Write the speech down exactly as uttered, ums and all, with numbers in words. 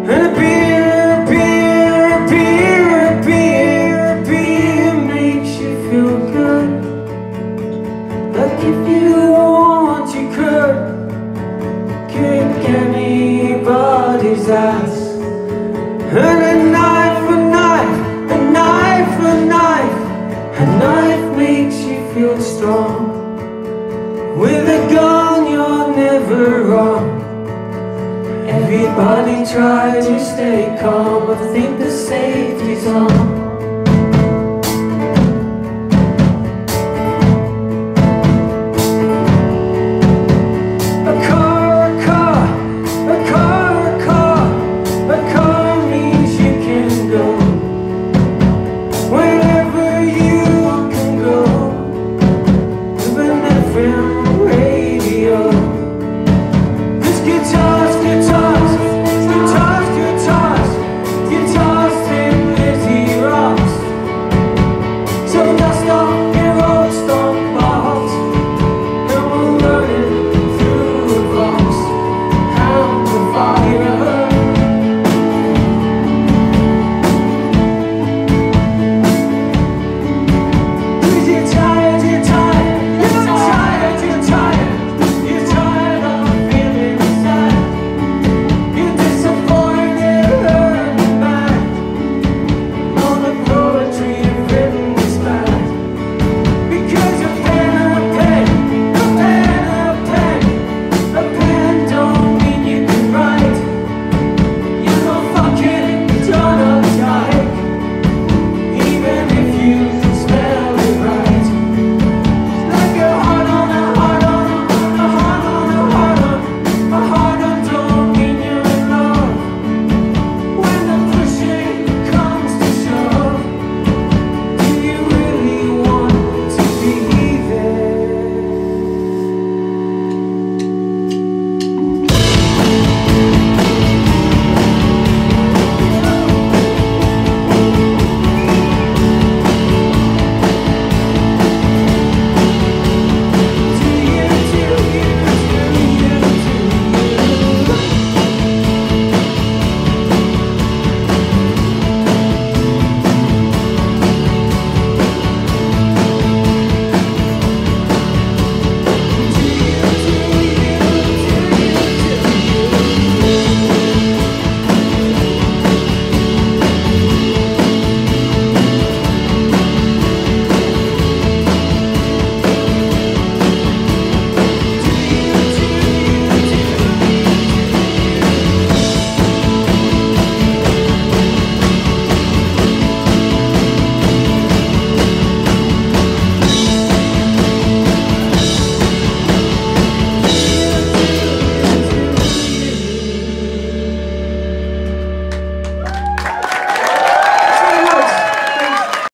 And a beer, a beer, a beer, a beer, a beer makes you feel good. Like if you want, you could kick anybody's ass. And a knife, a knife, a knife, a knife, a knife makes you feel strong. With a gun you're never wrong. Everybody try to stay calm, but think the safety's on.